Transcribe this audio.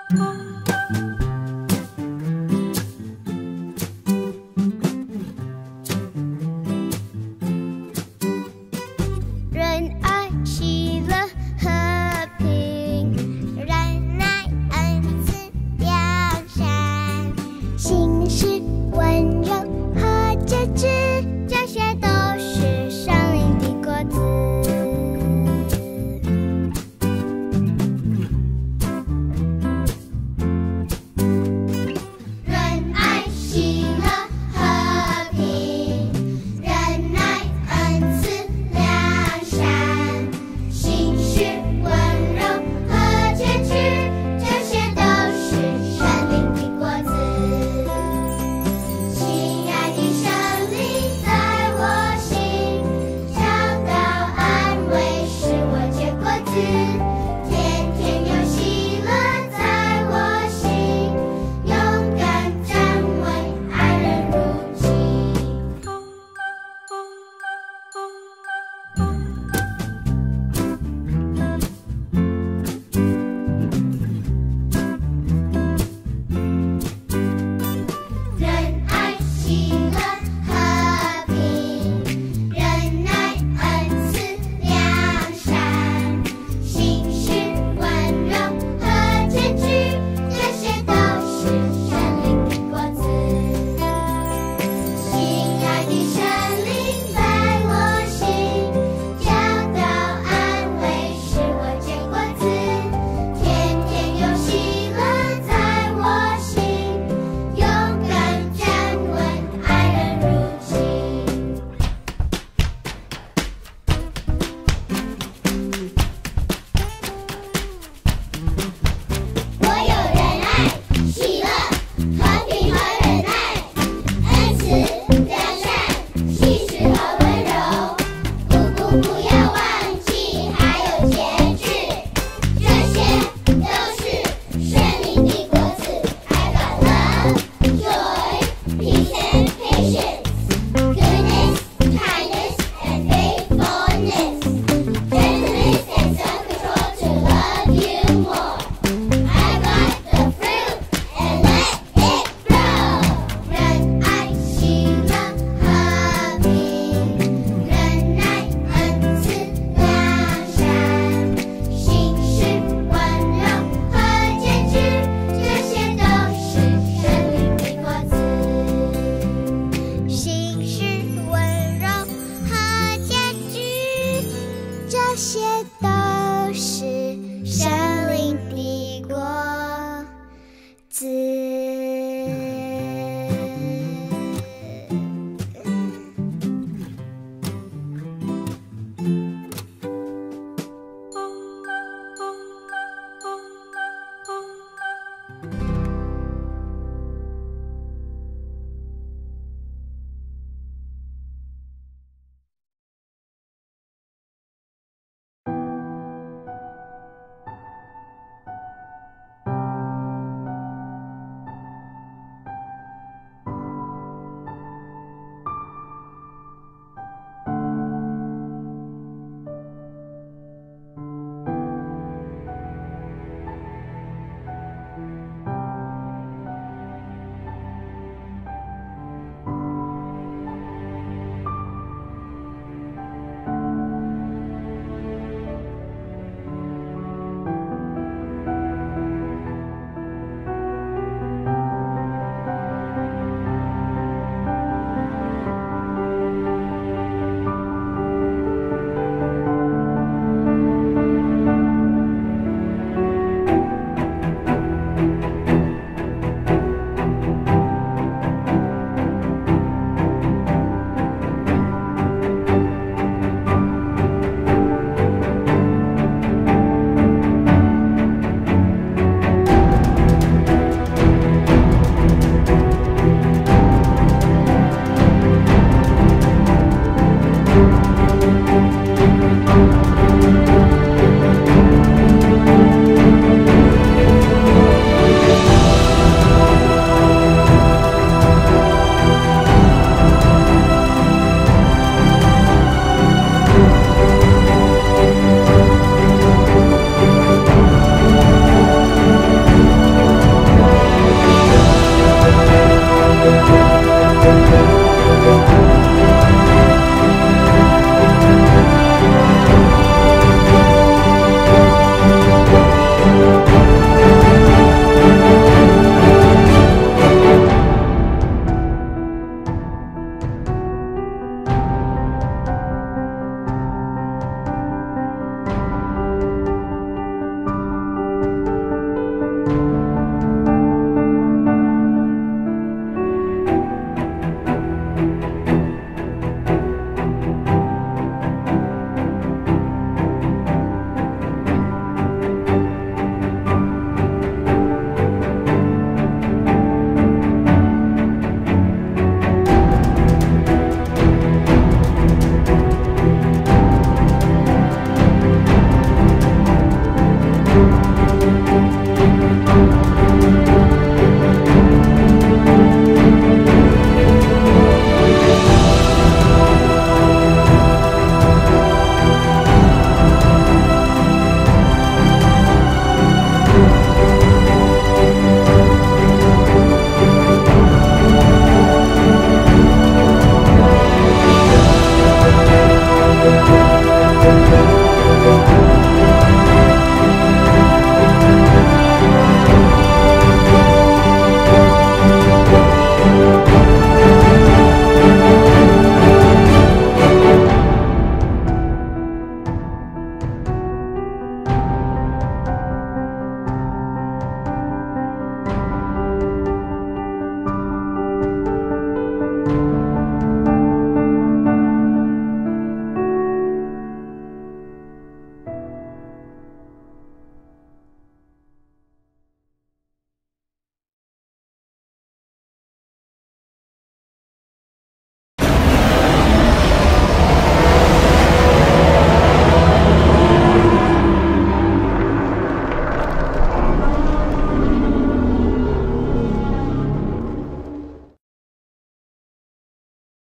仁爱、喜乐、和平，忍耐、恩慈、良善，信实、温柔和节制，这些都是圣灵的果子。仁爱、喜乐、和平，忍耐、恩慈、良善，信实、温柔和节制，这些都是圣灵的果子。亲爱的圣灵在我心，教导安慰使我结果子，天天有喜乐在我心，勇敢站稳，爱人如己。仁爱、喜乐、和平，忍耐、恩慈、良善，信实、温柔和节制，这些都是圣灵的果子。亲爱的圣灵在我心，教导安慰使我结果子，天天有喜乐在我心，勇敢站稳，爱人如己。我有仁爱、喜乐、和平和忍耐，恩慈、良善、信实和温柔。不要忘记还有节制，这些都是圣灵的果子。I got love, joy, peace and patience, goodness, kindness and faithfulness, gentleness and self-control to love you more. I got the fruit and let it grow. 仁爱、喜乐、和平，忍耐、恩慈、良善，信实、温柔和节制，这些都是圣灵的果子。信实、温柔和节制，这些都是圣灵的果子。